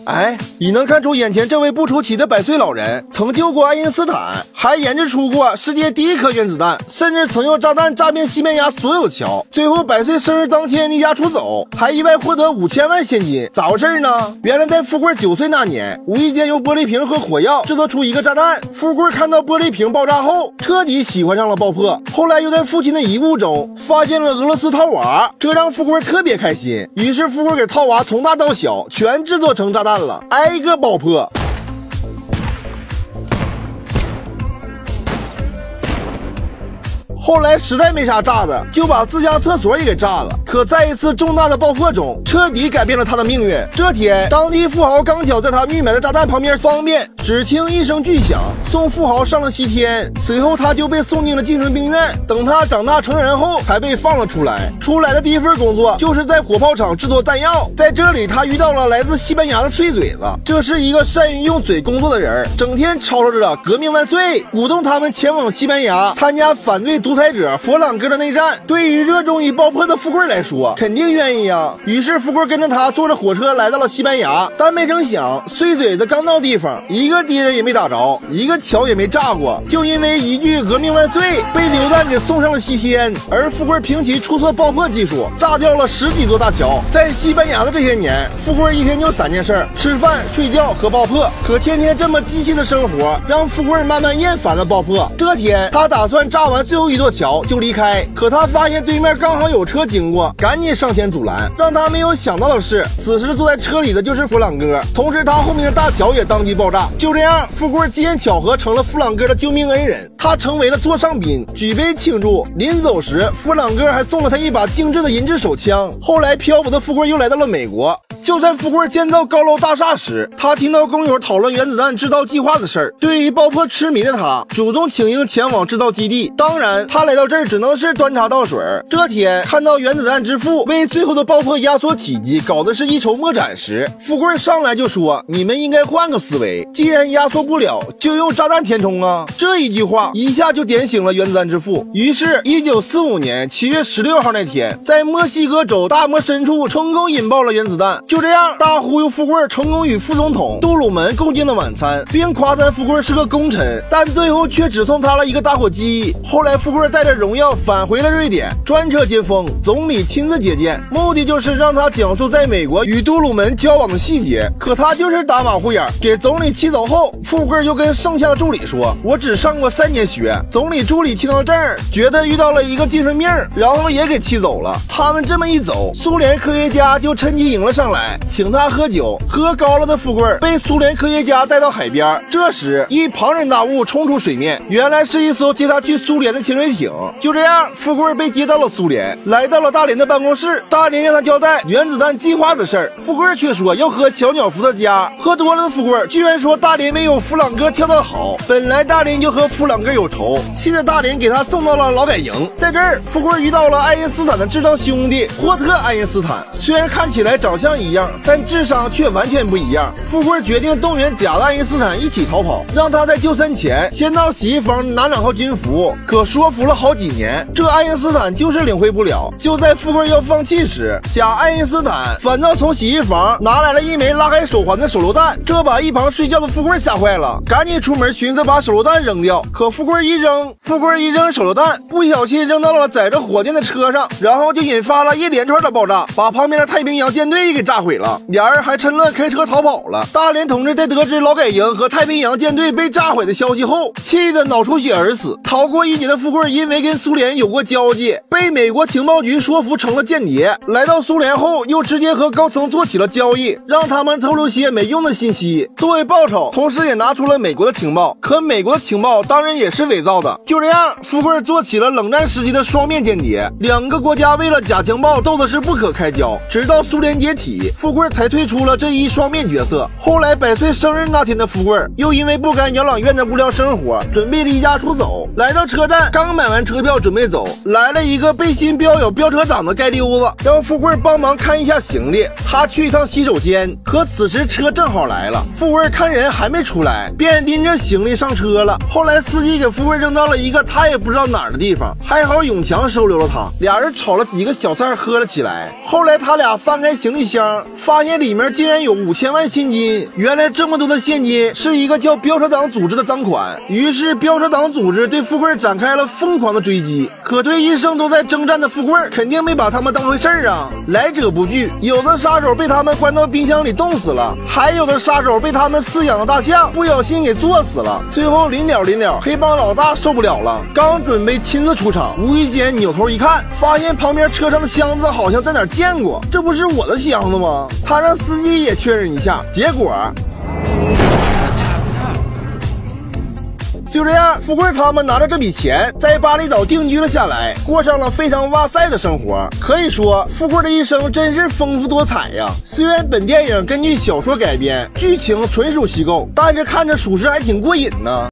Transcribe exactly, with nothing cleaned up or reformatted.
哎，已能看出眼前这位不出奇的百岁老人曾救过爱因斯坦，还研制出过世界第一颗原子弹，甚至曾用炸弹炸遍西班牙所有的桥。最后百岁生日当天离家出走，还意外获得五千万现金，咋回事呢？原来在富贵九岁那年，无意间用玻璃瓶和火药制作出一个炸弹。富贵看到玻璃瓶爆炸后，彻底喜欢上了爆破，后来又在父亲的遗物中发现了俄罗斯套娃，这让富贵特别开心。于是富贵给套娃从大到小全制作成炸弹了，挨个爆破。后来实在没啥炸的，就把自家厕所也给炸了。可在一次重大的爆破中，彻底改变了他的命运。这天，当地富豪刚巧在他预买的炸弹旁边方便，只听一声巨响，送富豪上了西天。随后他就被送进了精神病院。等他长大成人后，才被放了出来。出来的第一份工作就是在火炮厂制作弹药。在这里，他遇到了来自西班牙的碎嘴子，这是一个善于用嘴工作的人，整天吵吵着革命万岁，鼓动他们前往西班牙参加反对独裁者佛朗哥的内战。对于热衷于爆破的富贵来说，肯定愿意啊。于是富贵跟着他坐着火车来到了西班牙，但没成想碎嘴子刚到地方，一个敌人也没打着，一个桥也没炸过，就因为一句革命万岁被流弹给送上了西天。而富贵凭其出色爆破技术，炸掉了十几座大桥。在西班牙的这些年，富贵一天就三件事：吃饭、睡觉和爆破。可天天这么机器的生活让富贵慢慢厌烦了爆破。这天他打算炸完最后一座桥就离开，可他发现对面刚好有车经过，赶紧上前阻拦。让他没有想到的是，此时坐在车里的就是弗朗哥，同时他后面的大桥也当即爆炸。就这样，富贵机缘巧合成了弗朗哥的救命恩人，他成为了座上宾，举杯庆祝。临走时，弗朗哥还送了他一把精致的银质手枪。后来漂泊的富贵又来到了美国。就在富贵建造高楼大厦时，他听到工友讨论原子弹制造计划的事儿。对于爆破痴迷的他，主动请缨前往制造基地。当然，他来到这儿只能是端茶倒水。这天看到原子弹之父为最后的爆破压缩体积，搞得是一筹莫展时，富贵上来就说：“你们应该换个思维，既然压缩不了，就用炸弹填充啊！”这一句话一下就点醒了原子弹之父。于是，一九四五年七月十六号那天，在墨西哥州大漠深处成功引爆了原子弹。就这样，大忽悠富贵成功与副总统杜鲁门共进了晚餐，并夸赞富贵是个功臣，但最后却只送他了一个打火机。后来，富贵带着荣耀返回了瑞典，专车接风，总理亲自接见，目的就是让他讲述在美国与杜鲁门交往的细节。可他就是打马虎眼，给总理气走后，富贵又跟剩下的助理说：“我只上过三年学。”总理助理听到这儿，觉得遇到了一个精神病，然后也给气走了。他们这么一走，苏联科学家就趁机迎了上来，请他喝酒。喝高了的富贵被苏联科学家带到海边，这时一庞然大物冲出水面，原来是一艘接他去苏联的潜水艇。就这样，富贵被接到了苏联，来到了大连的办公室。大连让他交代原子弹计划的事儿，富贵却说要喝小鸟伏特加。喝多了的富贵居然说大连没有弗朗哥跳得好，本来大连就和弗朗哥有仇，气得大连给他送到了劳改营。在这儿，富贵遇到了爱因斯坦的智障兄弟霍特爱因斯坦，虽然看起来长相一样，但智商却完全不一样。富贵决定动员假的爱因斯坦一起逃跑，让他在就餐前先到洗衣房拿两套军服。可说服了好几年，这爱因斯坦就是领会不了。就在富贵要放弃时，假爱因斯坦反倒从洗衣房拿来了一枚拉开手环的手榴弹，这把一旁睡觉的富贵吓坏了，赶紧出门寻思把手榴弹扔掉。可富贵一扔，富贵一扔手榴弹，不小心扔到了载着火箭的车上，然后就引发了一连串的爆炸，把旁边的太平洋舰队给炸毁了。俩人还趁乱开车逃跑了。大连同志在得知劳改营和太平洋舰队被炸毁的消息后，气得脑出血而死。逃过一劫的富贵因为跟苏联有过交际，被美国情报局说服成了间谍。来到苏联后，又直接和高层做起了交易，让他们透露些没用的信息作为报酬，同时也拿出了美国的情报。可美国的情报当然也是伪造的。就这样，富贵做起了冷战时期的双面间谍，两个国家为了假情报斗的是不可开交。直到苏联解体，富贵才退出了这一双面角色。后来百岁生日那天的富贵又因为不甘养老院的无聊生活，准备离家出走。来到车站，刚买完车票准备走，来了一个背心标有飙车党的街溜子，让富贵帮忙看一下行李，他去一趟洗手间。可此时车正好来了，富贵看人还没出来，便拎着行李上车了。后来司机给富贵扔到了一个他也不知道哪儿的地方，还好永强收留了他，俩人炒了几个小菜喝了起来。后来他俩翻开行李箱， 箱，发现里面竟然有五千万现金。原来这么多的现金是一个叫飙车党组织的赃款。于是飙车党组织对富贵展开了疯狂的追击。可对一生都在征战的富贵，肯定没把他们当回事儿啊！来者不拒，有的杀手被他们关到冰箱里冻死了，还有的杀手被他们饲养的大象不小心给做死了。最后临了临了，黑帮老大受不了了，刚准备亲自出场，无意间扭头一看，发现旁边车上的箱子好像在哪儿见过，这不是我的箱子吗？他让司机也确认一下，结果就这样，富贵他们拿着这笔钱，在巴厘岛定居了下来，过上了非常哇塞的生活。可以说，富贵的一生真是丰富多彩呀。虽然本电影根据小说改编，剧情纯属虚构，但是看着属实还挺过瘾呢。